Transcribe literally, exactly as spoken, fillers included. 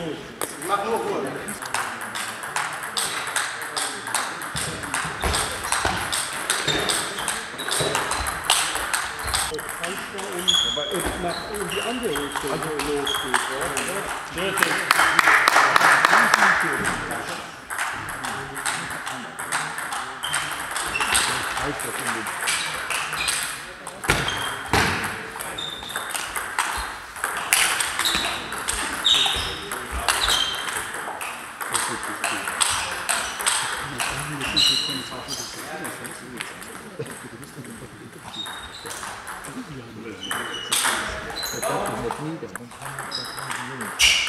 Mach nur Ruhe. Weil es nach in die andere Richtung also losgeht. Ja. Das ist nicht, das kann man nicht.